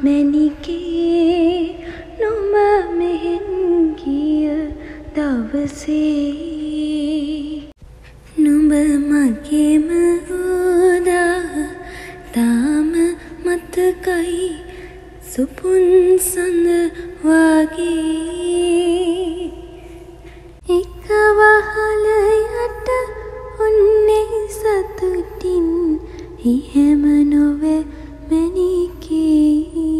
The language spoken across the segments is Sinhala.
මැණිකේ නුඹ මෙහෙන් ගිය දවසේ නුඹ මගේම උදා තාම මතකයි සුපුන් සඳ වගේ එක වහල යට ඔන්නේ සතුටින් එහෙම නොවේ මැණිකේ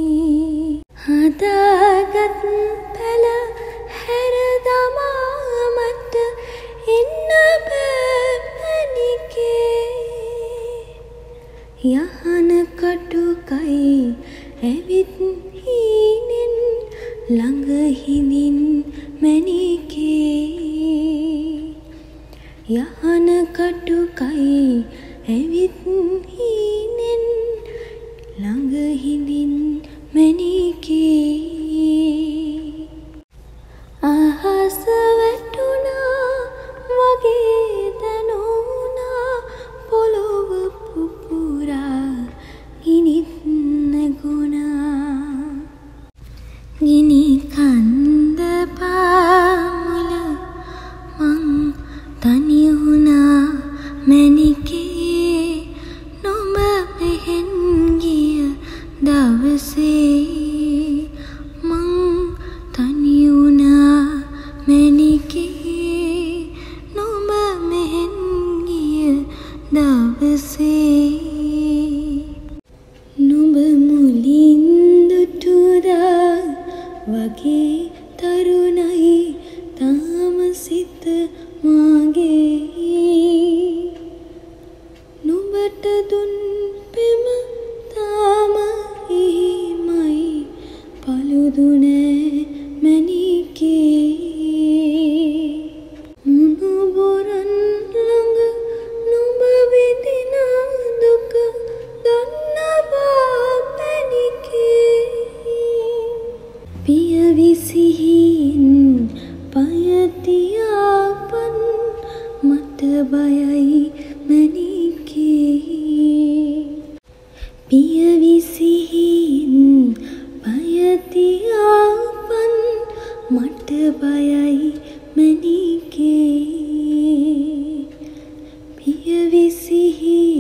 හදාගත් පැල හැර දමා මට ඉන්න බෑ මැණිකේ යහන කටුකයි ඇවිත් හීනෙන් ළඟ හිඳින් මැණිකේ යහන කටුකයි ඇවිත් හීනෙන් ළඟ හිඳින් මැණිකේ අහස වැටුණා වගේ දැනුණා පොළොව පුපුරා ගිනිත් නැගුණා ගිනි කන්ද පාමුල මං තනි වුණා මැණිකේ නුඹ මෙහෙන් ගිය දවසේ මං තනි වුණා මැණිකේ නුඹ මෙහෙන් ගිය දවසේ නුඹ මුලින් දුටුදා වගේ තරුණයි තාම සිත මාගේ නුඹට දුන් පෙම තාම හිමයි පළුදුනේ මැණිකේ මුණුබුරන් ළඟ නුඹ විඳින දුක දන්නවා මැණිකේ පිය විසිහින් පය තියාපන් මට බයයි මැණිකේ පිය විසිහින් පය තියාපන් මට බයයි මැණිකේ පිය විසිහින්